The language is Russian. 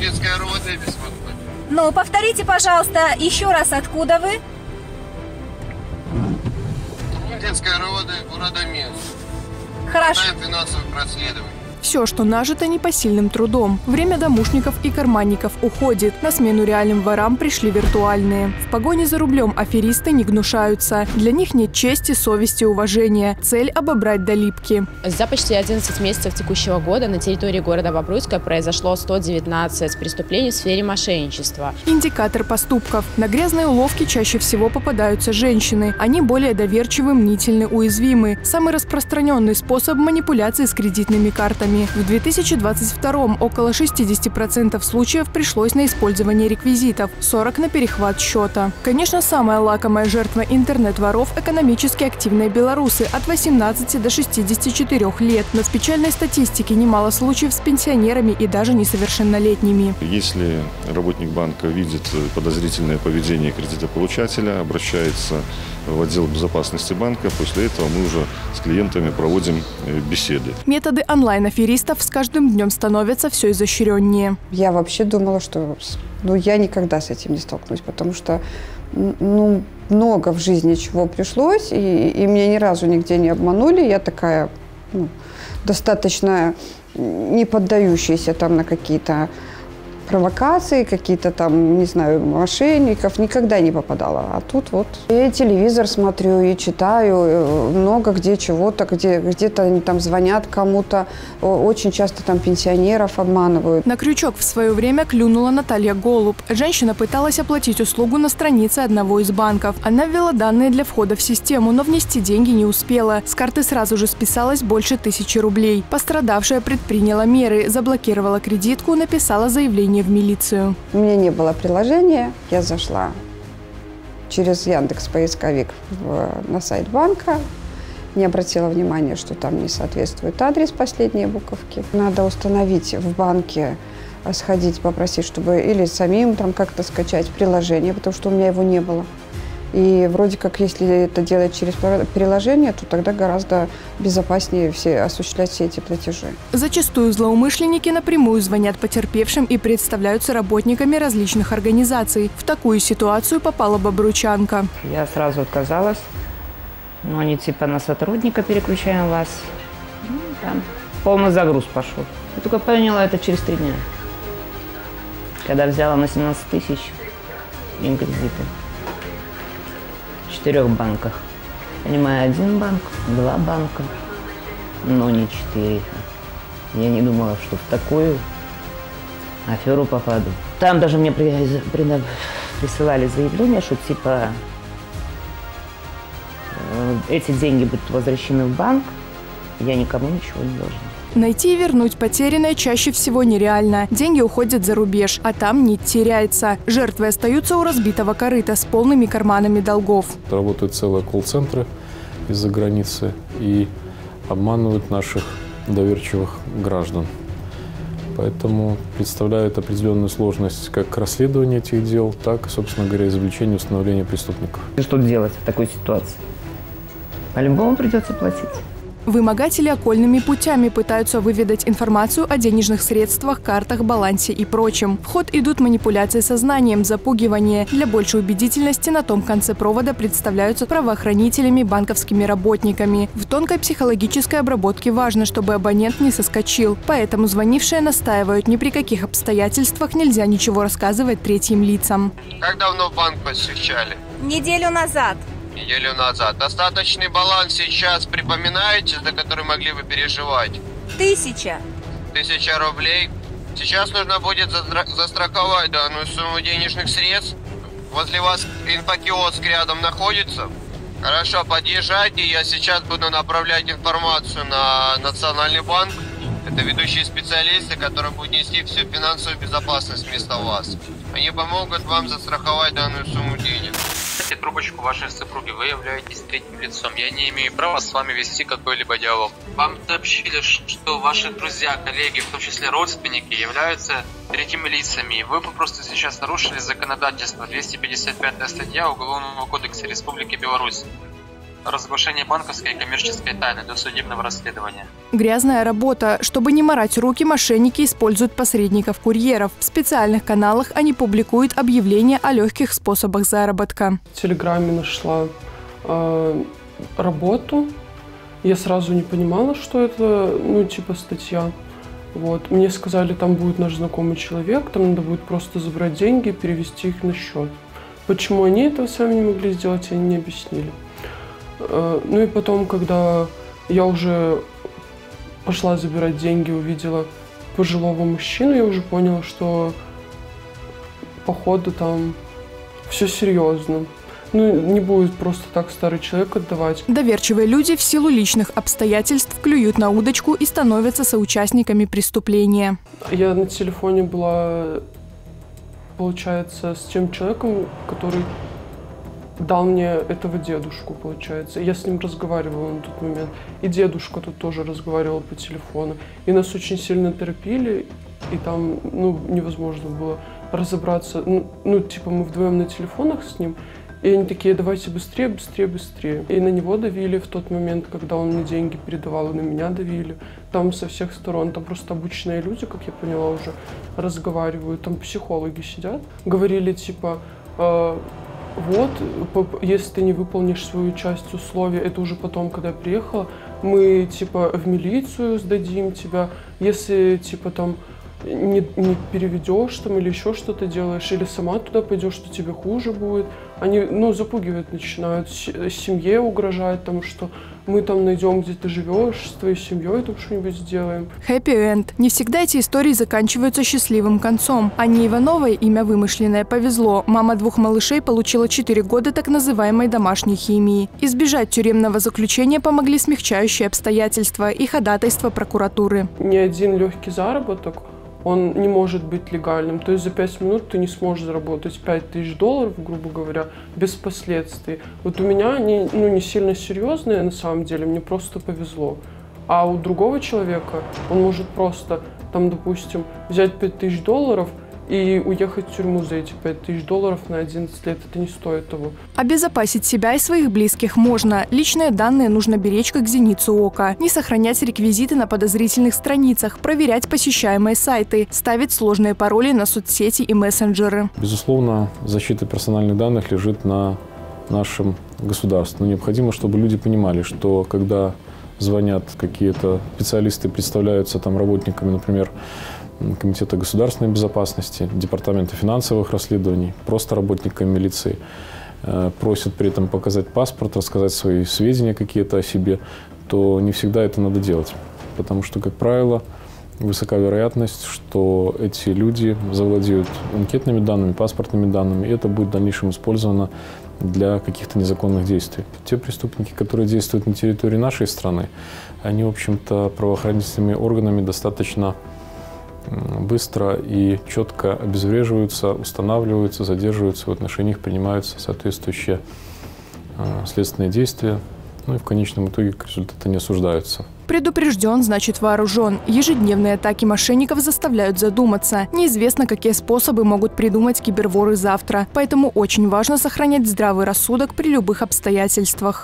Грузинская РОВД беспокоит. Ну, повторите, пожалуйста, еще раз, откуда вы? Грузинская РОВД города Минск. Хорошо. Финансовых расследований. Все, что нажито непосильным трудом. Время домушников и карманников уходит. На смену реальным ворам пришли виртуальные. В погоне за рублем аферисты не гнушаются. Для них нет чести, совести, уважения. Цель – обобрать до липки. За почти 11 месяцев текущего года на территории города Бобруйска произошло 119 преступлений в сфере мошенничества. Индикатор поступков. На грязные уловки чаще всего попадаются женщины. Они более доверчивы, мнительны, уязвимы. Самый распространенный способ манипуляции с кредитными картами. В 2022-м около 60% случаев пришлось на использование реквизитов, 40% на перехват счета. Конечно, самая лакомая жертва интернет-воров – экономически активные белорусы от 18 до 64 лет. Но в печальной статистике немало случаев с пенсионерами и даже несовершеннолетними. Если работник банка видит подозрительное поведение кредитополучателя, обращается в отдел безопасности банка. После этого мы уже с клиентами проводим беседы. Методы онлайн-аферистов с каждым днем становятся все изощреннее. Я вообще думала, что я никогда с этим не столкнусь, потому что много в жизни чего пришлось, и меня ни разу нигде не обманули. Я такая достаточно не поддающаяся там на какие-то провокации, какие-то там, не знаю, мошенников, никогда не попадала. А тут вот. Я телевизор смотрю и читаю, много где чего-то, где-то они там звонят кому-то, очень часто там пенсионеров обманывают. На крючок в свое время клюнула Наталья Голуб. Женщина пыталась оплатить услугу на странице одного из банков. Она ввела данные для входа в систему, но внести деньги не успела. С карты сразу же списалось больше 1000 рублей. Пострадавшая предприняла меры, заблокировала кредитку, написала заявление в милицию. У меня не было приложения, я зашла через Яндекс.Поисковик на сайт банка, не обратила внимания, что там не соответствует адрес последние буковки. Надо установить в банке, сходить, попросить, чтобы или самим там как-то скачать приложение, потому что у меня его не было. И вроде как, если это делать через приложение, то тогда гораздо безопаснее осуществлять все эти платежи. Зачастую злоумышленники напрямую звонят потерпевшим и представляются работниками различных организаций. В такую ситуацию попала бобруйчанка. Я сразу отказалась. Но они типа на сотрудника переключаем вас. Там полный загруз пошел. Я только поняла это через 3 дня. Когда взяла на 17 000 им кредиты. В 4 банках. Понимаю, 1 банк, 2 банка, но не 4. Я не думала, что в такую аферу попаду. Там даже мне присылали заявление, что типа эти деньги будут возвращены в банк, я никому ничего не должна. Найти и вернуть потерянное чаще всего нереально. Деньги уходят за рубеж, а там нить теряется. Жертвы остаются у разбитого корыта с полными карманами долгов. Работают целые колл-центры из-за границы и обманывают наших доверчивых граждан. Поэтому представляет определенную сложность как расследование этих дел, так, собственно говоря, извлечение и установления преступников. Что делать в такой ситуации? По-любому придется платить. Вымогатели окольными путями пытаются выведать информацию о денежных средствах, картах, балансе и прочем. В ход идут манипуляции сознанием, запугивание. Для большей убедительности на том конце провода представляются правоохранителями, банковскими работниками. В тонкой психологической обработке важно, чтобы абонент не соскочил. Поэтому звонившие настаивают, ни при каких обстоятельствах нельзя ничего рассказывать третьим лицам. Как давно банк посещали? Неделю назад. Неделю назад. Остаточный баланс сейчас припоминаете, за который могли бы переживать? 1000. 1000 рублей. Сейчас нужно будет застраховать данную сумму денежных средств. Возле вас инфокиоск рядом находится. Хорошо, подъезжайте. Я сейчас буду направлять информацию на Национальный банк. Это ведущие специалисты, которые будут нести всю финансовую безопасность вместо вас. Они помогут вам застраховать данную сумму денег. Трубочку вашей супруги, вы являетесь третьим лицом. Я не имею права с вами вести какой-либо диалог. Вам сообщили, что ваши друзья, коллеги, в том числе родственники, являются третьими лицами. Вы просто сейчас нарушили законодательство 255 статья Уголовного кодекса Республики Беларусь. разглашение банковской и коммерческой тайны для судебного расследования. Грязная работа. Чтобы не марать руки, мошенники используют посредников-курьеров. В специальных каналах они публикуют объявления о легких способах заработка. В Телеграме нашла работу. Я сразу не понимала, что это, статья. Вот. Мне сказали, там будет наш знакомый человек, там надо будет просто забрать деньги и перевести их на счет. Почему они этого сами не могли сделать, они не объяснили. И потом, когда я уже пошла забирать деньги, увидела пожилого мужчину, я уже поняла, что походу там все серьезно. Не будет просто так старый человек отдавать. Доверчивые люди в силу личных обстоятельств клюют на удочку и становятся соучастниками преступления. Я на телефоне была, получается, с тем человеком, который дал мне этого дедушку, получается. Я с ним разговаривала на тот момент. И дедушка тут тоже разговаривал по телефону. И нас очень сильно торопили, и там, невозможно было разобраться. Мы вдвоем на телефонах с ним. И они такие, давайте быстрее, быстрее, быстрее. И на него давили в тот момент, когда он мне деньги передавал, и на меня давили. Там со всех сторон, там просто обычные люди, как я поняла, уже разговаривают. Там психологи сидят. Говорили, если ты не выполнишь свою часть условий, это уже потом, когда я приехала, мы, в милицию сдадим тебя. Если, не переведешь там или еще что-то делаешь, или сама туда пойдешь, что тебе хуже будет. Они, запугивать начинают, семье угрожать, что мы там найдем, где ты живешь, с твоей семьей там что-нибудь сделаем. Хэппи-энд. Не всегда эти истории заканчиваются счастливым концом. Анне Ивановой, имя вымышленное, повезло. Мама 2 малышей получила 4 года так называемой домашней химии. Избежать тюремного заключения помогли смягчающие обстоятельства и ходатайства прокуратуры. Ни один легкий заработок, он не может быть легальным. То есть за 5 минут ты не сможешь заработать $5000, грубо говоря, без последствий. Вот у меня они не сильно серьезные, на самом деле, мне просто повезло. А у другого человека он может просто, допустим, взять $5000 и уехать в тюрьму за эти $5000 на 11 лет. Это не стоит того. Обезопасить себя и своих близких можно. Личные данные нужно беречь как зеницу ока. Не сохранять реквизиты на подозрительных страницах, проверять посещаемые сайты, ставить сложные пароли на соцсети и мессенджеры. Безусловно, защита персональных данных лежит на нашем государстве. Но необходимо, чтобы люди понимали, что когда звонят какие-то специалисты, представляются работниками, например, Комитета государственной безопасности, Департамента финансовых расследований, просто работниками милиции, просят при этом показать паспорт, рассказать свои сведения какие-то о себе, то не всегда это надо делать. Потому что, как правило, высока вероятность, что эти люди завладеют анкетными данными, паспортными данными, и это будет в дальнейшем использовано для каких-то незаконных действий. Те преступники, которые действуют на территории нашей страны, они, в общем-то, правоохранительными органами достаточно быстро и четко обезвреживаются, устанавливаются, задерживаются, в отношении них принимаются соответствующие следственные действия, и в конечном итоге результаты не осуждаются. Предупрежден, значит вооружен. Ежедневные атаки мошенников заставляют задуматься. Неизвестно, какие способы могут придумать киберворы завтра. Поэтому очень важно сохранять здравый рассудок при любых обстоятельствах.